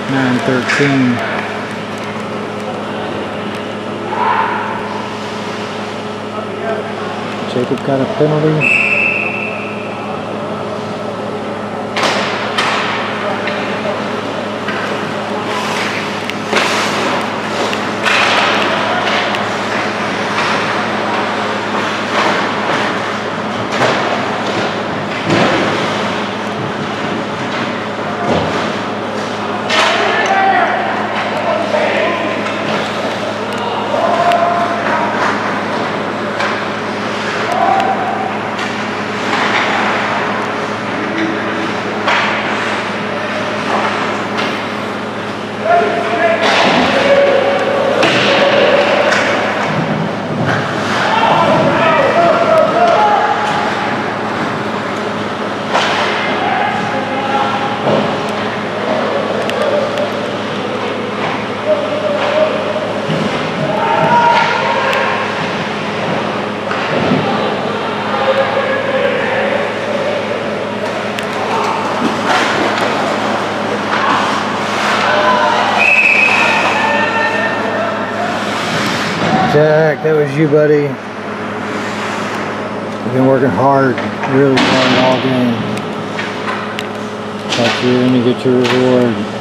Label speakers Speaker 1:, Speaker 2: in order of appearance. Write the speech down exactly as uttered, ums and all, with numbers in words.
Speaker 1: nine thirteen. Jacob got a penalty. Jack, that was you, buddy. You've been working hard, really hard all game. Thought you were going to get your reward.